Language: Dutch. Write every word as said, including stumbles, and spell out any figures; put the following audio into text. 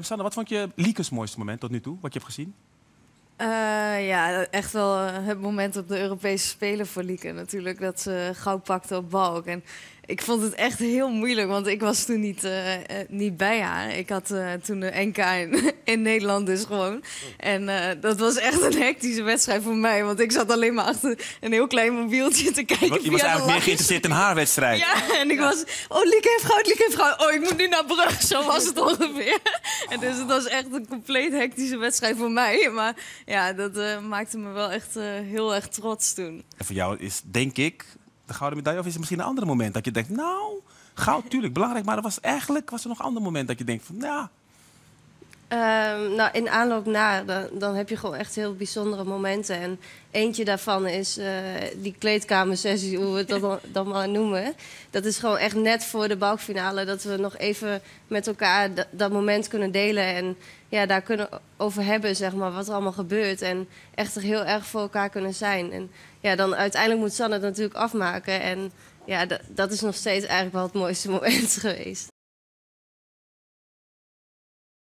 Sanne, wat vond je Liekes mooiste moment tot nu toe, wat je hebt gezien? Uh, ja, echt wel uh, het moment op de Europese Spelen voor Lieke natuurlijk. Dat ze goud pakte op balk. En ik vond het echt heel moeilijk, want ik was toen niet, uh, uh, niet bij haar. Ik had uh, toen de N K in, in Nederland dus gewoon. En uh, dat was echt een hectische wedstrijd voor mij. Want ik zat alleen maar achter een heel klein mobieltje te kijken. Je was eigenlijk meer geïnteresseerd in haar wedstrijd. Ja, en ik ja. was... Oh, Lieke heeft goud, Lieke heeft goud. Oh, ik moet nu naar Brugge. Zo was het ongeveer. En dus het was echt een compleet hectische wedstrijd voor mij. Maar ja, dat uh, maakte me wel echt uh, heel erg trots toen. En voor jou is, denk ik, de gouden medaille, of is het misschien een ander moment dat je denkt, nou, goud, tuurlijk, belangrijk, maar er was eigenlijk was er nog een ander moment dat je denkt van, ja. Um, nou, in aanloop naar, dan, dan heb je gewoon echt heel bijzondere momenten. En eentje daarvan is uh, die kleedkamersessie, hoe we het dan, dan maar noemen. Dat is gewoon echt net voor de balkfinale, dat we nog even met elkaar dat, dat moment kunnen delen. En ja, daar kunnen over hebben, zeg maar, wat er allemaal gebeurt. En echt er heel erg voor elkaar kunnen zijn. En ja, dan uiteindelijk moet Sanne het natuurlijk afmaken. En ja, dat is nog steeds eigenlijk wel het mooiste moment geweest.